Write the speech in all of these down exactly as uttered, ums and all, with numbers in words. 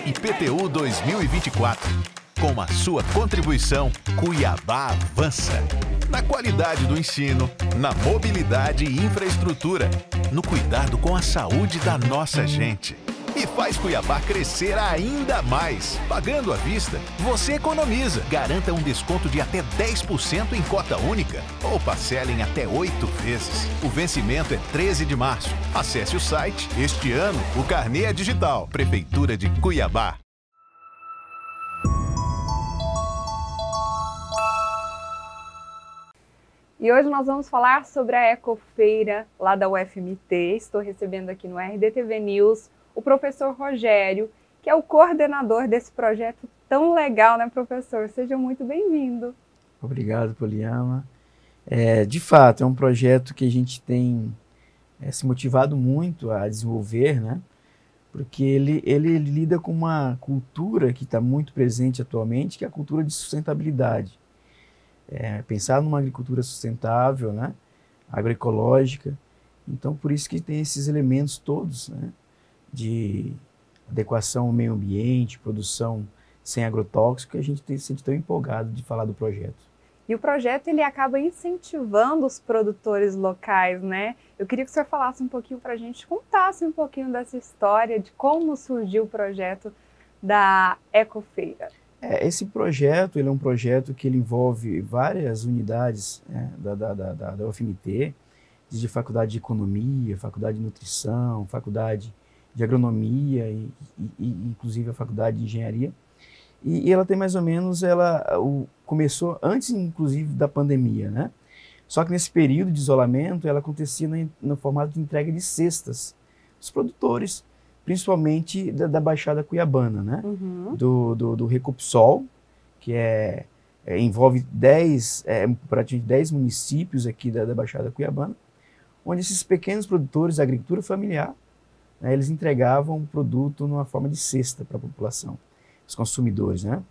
I P T U dois mil e vinte e quatro. Com a sua contribuição, Cuiabá avança. Na qualidade do ensino, na mobilidade e infraestrutura, no cuidado com a saúde da nossa gente. E faz Cuiabá crescer ainda mais. Pagando à vista, você economiza. Garanta um desconto de até dez por cento em cota única ou parcela em até oito vezes. O vencimento é treze de março. Acesse o site. Este ano, o carnê é digital. Prefeitura de Cuiabá. E hoje nós vamos falar sobre a Ecofeira lá da U F M T. Estou recebendo aqui no R D T V News o professor Rogério, que é o coordenador desse projeto tão legal, né, professor? Seja muito bem-vindo. Obrigado, Poliana. É, de fato, é um projeto que a gente tem é, se motivado muito a desenvolver, né? Porque ele, ele lida com uma cultura que está muito presente atualmente, que é a cultura de sustentabilidade. É, pensar numa agricultura sustentável, né? Agroecológica. Então, por isso que tem esses elementos todos, né? De adequação ao meio ambiente, produção sem agrotóxico, que a gente tem se sente tão empolgado de falar do projeto. E o projeto ele acaba incentivando os produtores locais, né? Eu queria que o senhor falasse um pouquinho para a gente, contasse um pouquinho dessa história, de como surgiu o projeto da Ecofeira. É, esse projeto ele é um projeto que ele envolve várias unidades, né, da, da, da, da U F M T, de faculdade de economia, faculdade de nutrição, faculdade de agronomia e, e, e inclusive a faculdade de engenharia. E, e ela tem mais ou menos, ela o, começou antes inclusive da pandemia, né? Só que nesse período de isolamento ela acontecia no, no formato de entrega de cestas. Os produtores, principalmente da, da Baixada Cuiabana, né? Uhum. Do, do, do Recupsol, que é, é, envolve dez, é, praticamente dez municípios aqui da, da Baixada Cuiabana, onde esses pequenos produtores da agricultura familiar, né, eles entregavam o produto numa forma de cesta para a população, os consumidores, né,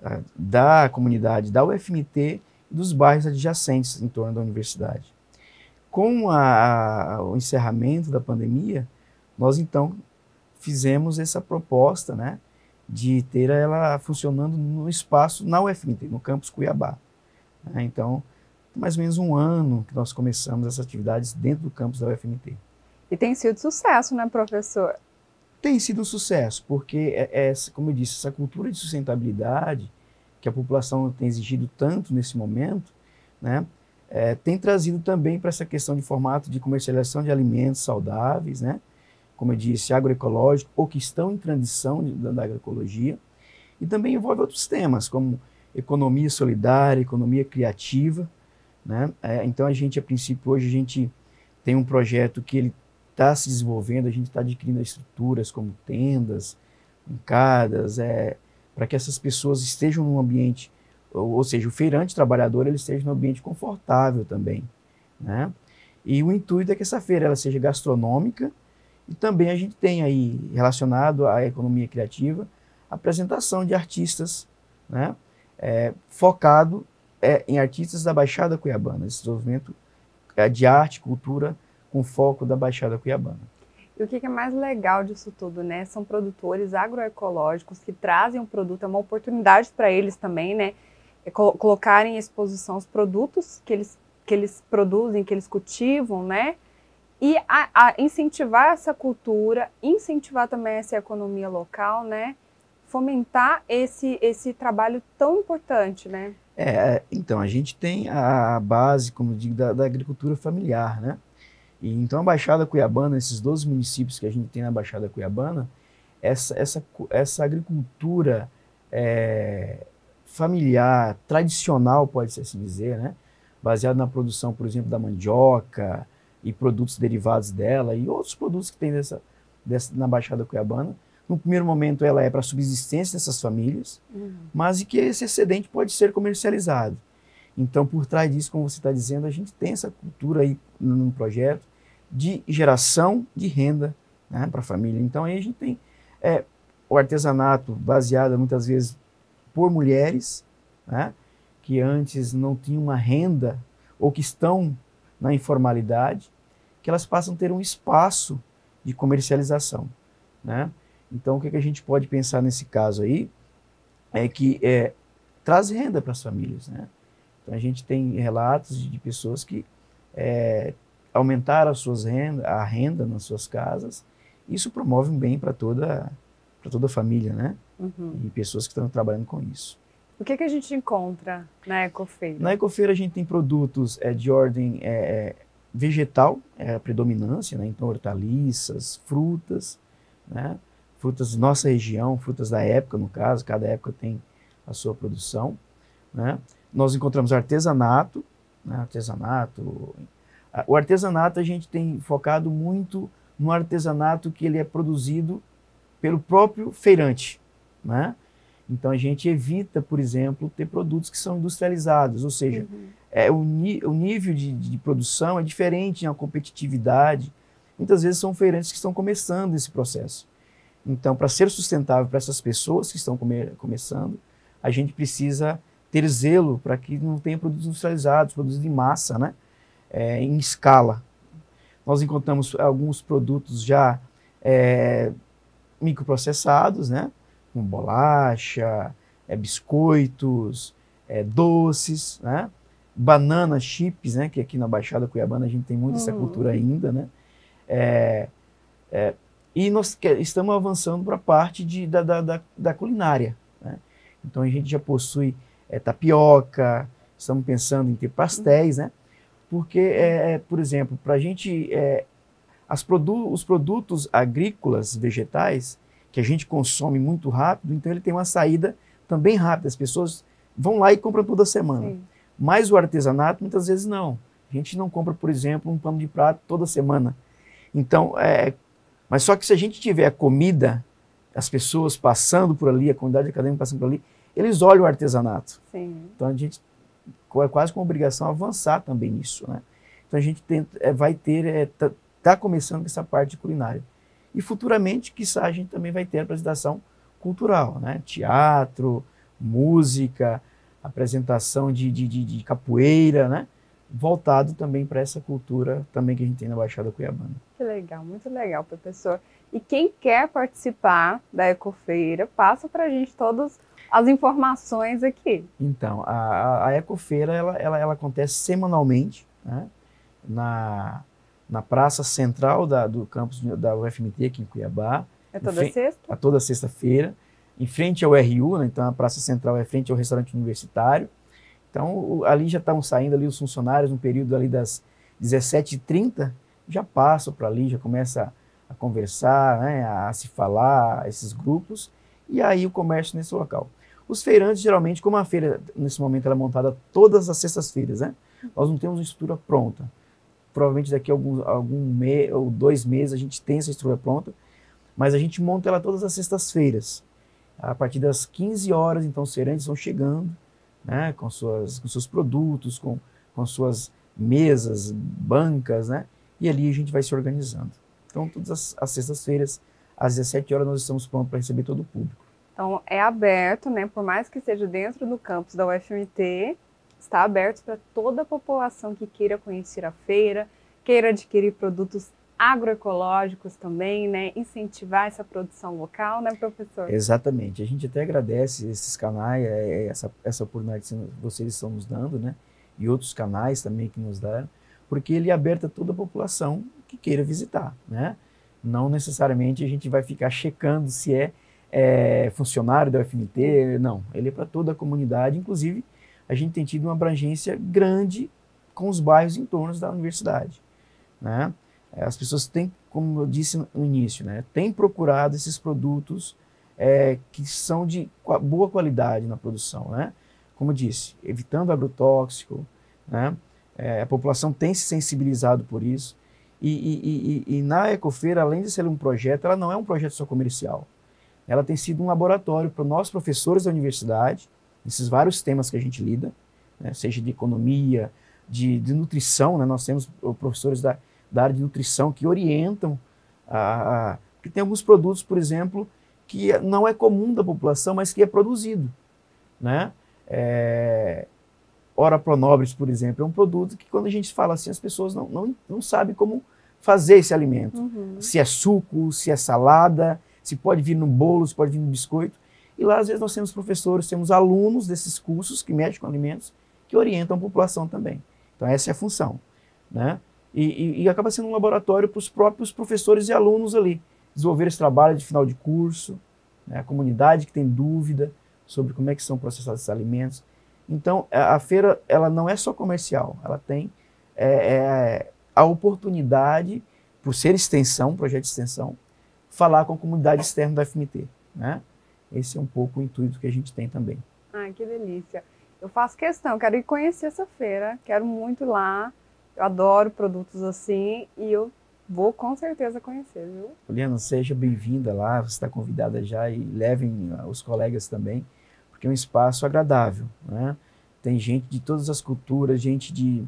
da comunidade da U F M T e dos bairros adjacentes em torno da universidade. Com a, a, o encerramento da pandemia, nós então fizemos essa proposta, né, de ter ela funcionando no espaço na U F M T, no campus Cuiabá. Né, então, mais ou menos um ano que nós começamos essas atividades dentro do campus da U F M T. E tem sido sucesso, né, professor? Tem sido um sucesso, porque, é, é, como eu disse, essa cultura de sustentabilidade que a população tem exigido tanto nesse momento, né, é, tem trazido também para essa questão de formato de comercialização de alimentos saudáveis, né, como eu disse, agroecológico, ou que estão em transição de, da, da agroecologia, e também envolve outros temas, como economia solidária, economia criativa, né? É, então a gente, a princípio, hoje a gente tem um projeto que ele está se desenvolvendo, a gente está adquirindo estruturas como tendas, bancadas, é, para que essas pessoas estejam num ambiente, ou, ou seja, o feirante trabalhador ele esteja num ambiente confortável também, né? E o intuito é que essa feira ela seja gastronômica e também a gente tem aí, relacionado à economia criativa, a apresentação de artistas, né? É, focado é, em artistas da Baixada Cuiabana, esse desenvolvimento é, de arte e cultura com foco da Baixada Cuiabana. E o que é mais legal disso tudo, né? São produtores agroecológicos que trazem um produto, é uma oportunidade para eles também, né? É col colocarem em exposição os produtos que eles, que eles produzem, que eles cultivam, né? E a, a incentivar essa cultura, incentivar também essa economia local, né? Fomentar esse, esse trabalho tão importante, né? É, então, a gente tem a base, como eu digo, da, da agricultura familiar, né? E, então, a Baixada Cuiabana, esses doze municípios que a gente tem na Baixada Cuiabana, essa, essa, essa agricultura é, familiar, tradicional, pode-se assim dizer, né? Baseada na produção, por exemplo, da mandioca e produtos derivados dela e outros produtos que tem dessa, dessa, na Baixada Cuiabana. No primeiro momento, ela é para a subsistência dessas famílias, uhum. mas e que esse excedente pode ser comercializado. Então, por trás disso, como você está dizendo, a gente tem essa cultura aí no projeto de geração de renda, né, para a família. Então, aí a gente tem é, o artesanato baseado muitas vezes por mulheres, né, que antes não tinham uma renda ou que estão na informalidade, que elas passam a ter um espaço de comercialização, né? Então, o que, que a gente pode pensar nesse caso aí é que é, traz renda para as famílias, né? Então, a gente tem relatos de, de pessoas que é, aumentaram as suas renda, a renda nas suas casas. Isso promove um bem para toda, para toda a família, né? Uhum. E pessoas que estão trabalhando com isso. O que, que a gente encontra na Ecofeira? Na Ecofeira a gente tem produtos é, de ordem é, vegetal, é a predominância, né? Então hortaliças, frutas, né? Frutas de nossa região, frutas da época no caso, cada época tem a sua produção, né? Nós encontramos artesanato, né? artesanato. O artesanato a gente tem focado muito no artesanato que ele é produzido pelo próprio feirante, né? Então a gente evita, por exemplo, ter produtos que são industrializados, ou seja, uhum. é, o, o nível de, de produção é diferente na competitividade. Muitas vezes são feirantes que estão começando esse processo. Então, para ser sustentável para essas pessoas que estão come, começando, a gente precisa ter zelo para que não tenha produtos industrializados, produtos de massa, né? É, em escala. Nós encontramos alguns produtos já é, microprocessados, né? Com bolacha, é, biscoitos, é, doces, né? Banana chips, né? Que aqui na Baixada Cuiabana a gente tem muito uhum. essa cultura ainda, né? É, é, e nós que, estamos avançando para a parte de, da, da, da, da culinária, né? Então a gente já possui é, tapioca, estamos pensando em ter pastéis, uhum. né? Porque, é, por exemplo, para a gente, é, as produ os produtos agrícolas, vegetais, que a gente consome muito rápido, então ele tem uma saída também rápida. As pessoas vão lá e compram toda semana. Sim. Mas o artesanato, muitas vezes não. A gente não compra, por exemplo, um pano de prato toda semana. Então, é, mas só que se a gente tiver comida, as pessoas passando por ali, a comunidade acadêmica passando por ali, eles olham o artesanato. Sim. Então a gente é quase com obrigação avançar também nisso, né? Então a gente tenta, é, vai ter, é, tá, tá começando com essa parte culinária. E futuramente, quiçá, a gente também vai ter apresentação cultural, né? Teatro, música, apresentação de, de, de, de capoeira, né? Voltado também para essa cultura também que a gente tem na Baixada Cuiabana. Que legal, muito legal, professor. E quem quer participar da Ecofeira, passa para a gente todas as informações aqui. Então, a, a Ecofeira, ela, ela, ela acontece semanalmente, né? na, na praça central da, do campus da U F M T, aqui em Cuiabá. É toda sexta? A toda sexta-feira, em frente ao R U, né? Então a praça central é frente ao restaurante universitário. Então, o, ali já estão saindo ali os funcionários no período ali das dezessete e trinta, já passam para ali, já começa a conversar, né, a se falar, esses grupos, e aí o comércio nesse local. Os feirantes, geralmente, como a feira, nesse momento, ela é montada todas as sextas-feiras, né? Nós não temos uma estrutura pronta. Provavelmente daqui a algum, algum mês ou dois meses a gente tem essa estrutura pronta, mas a gente monta ela todas as sextas-feiras. A partir das quinze horas, então, os feirantes vão chegando, né, com, suas, com seus produtos, com, com suas mesas, bancas, né? E ali a gente vai se organizando. Então, todas as, as sextas-feiras, às dezessete horas, nós estamos prontos para receber todo o público. Então, é aberto, né? Por mais que seja dentro do campus da U F M T, está aberto para toda a população que queira conhecer a feira, queira adquirir produtos agroecológicos também, né? Incentivar essa produção local, né, professor? Exatamente. A gente até agradece esses canais, essa, essa oportunidade que vocês estão nos dando, né? E outros canais também que nos deram, porque ele é aberto a toda a população que queira visitar, né? Não necessariamente a gente vai ficar checando se é, é funcionário da U F M T, não. Ele é para toda a comunidade, inclusive a gente tem tido uma abrangência grande com os bairros em torno da universidade, né? As pessoas têm, como eu disse no início, né, têm procurado esses produtos é, que são de boa qualidade na produção, né? Como eu disse, evitando agrotóxico, né? É, a população tem se sensibilizado por isso. E, e, e, e na Ecofeira, além de ser um projeto, ela não é um projeto só comercial. Ela tem sido um laboratório para nós, professores da universidade, nesses vários temas que a gente lida, né, seja de economia, de, de nutrição, né? Nós temos professores da, da área de nutrição que orientam, a, a, porque tem alguns produtos, por exemplo, que não é comum da população, mas que é produzido, né? É, Ora Pronobis, por exemplo, é um produto que quando a gente fala assim, as pessoas não, não, não sabem como fazer esse alimento. Uhum. Se é suco, se é salada, se pode vir no bolo, se pode vir no biscoito. E lá, às vezes, nós temos professores, temos alunos desses cursos que mexem com alimentos, que orientam a população também. Então, essa é a função, né? E, e, e acaba sendo um laboratório para os próprios professores e alunos ali, desenvolver esse trabalho de final de curso, né? A comunidade que tem dúvida sobre como é que são processados esses alimentos. Então, a, a feira, ela não é só comercial, ela tem é, é, a oportunidade, por ser extensão, projeto de extensão, falar com a comunidade externa da U F M T, né? Esse é um pouco o intuito que a gente tem também. Ai, que delícia. Eu faço questão, quero ir conhecer essa feira, quero muito ir lá, eu adoro produtos assim e eu vou com certeza conhecer, viu? Poliana, seja bem-vinda lá, você está convidada já e levem os colegas também, porque é um espaço agradável, né? Tem gente de todas as culturas, gente de,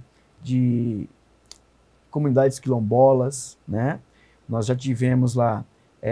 de comunidades quilombolas, né? Nós já tivemos lá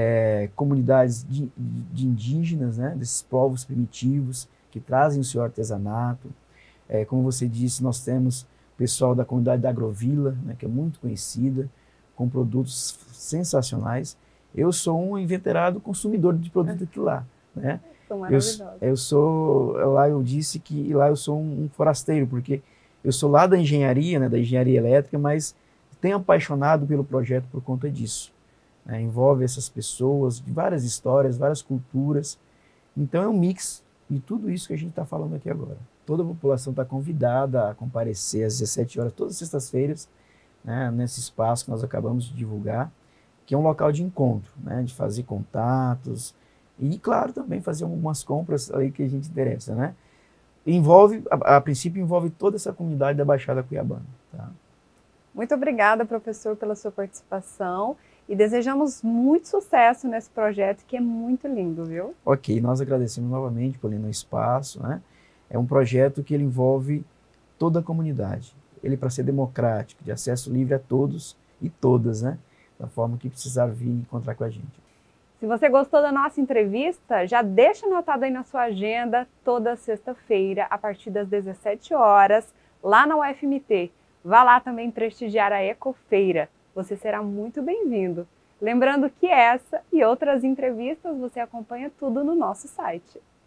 É, comunidades de, de indígenas, né, desses povos primitivos que trazem o seu artesanato. É, como você disse, nós temos pessoal da comunidade da Agrovila, né, que é muito conhecida, com produtos sensacionais. Eu sou um inveterado consumidor de produtos daquilo lá, né? São Eu, eu sou, lá eu disse que lá eu sou um, um forasteiro, porque eu sou lá da engenharia, né, da engenharia elétrica, mas tenho apaixonado pelo projeto por conta disso. É, envolve essas pessoas de várias histórias, várias culturas. Então é um mix de tudo isso que a gente está falando aqui agora. Toda a população está convidada a comparecer às dezessete horas, todas as sextas-feiras, né, nesse espaço que nós acabamos de divulgar, que é um local de encontro, né, de fazer contatos e, claro, também fazer algumas compras aí que a gente interessa, né? Envolve, a, a princípio, envolve toda essa comunidade da Baixada Cuiabana. Tá? Muito obrigada, professor, pela sua participação. E desejamos muito sucesso nesse projeto, que é muito lindo, viu? Ok, nós agradecemos novamente, Poliana, o espaço, né? É um projeto que ele envolve toda a comunidade. Ele, para ser democrático, de acesso livre a todos e todas, né? Da forma que precisar vir encontrar com a gente. Se você gostou da nossa entrevista, já deixa anotado aí na sua agenda, toda sexta-feira, a partir das dezessete horas, lá na U F M T. Vá lá também prestigiar a Ecofeira. Você será muito bem-vindo. Lembrando que essa e outras entrevistas você acompanha tudo no nosso site.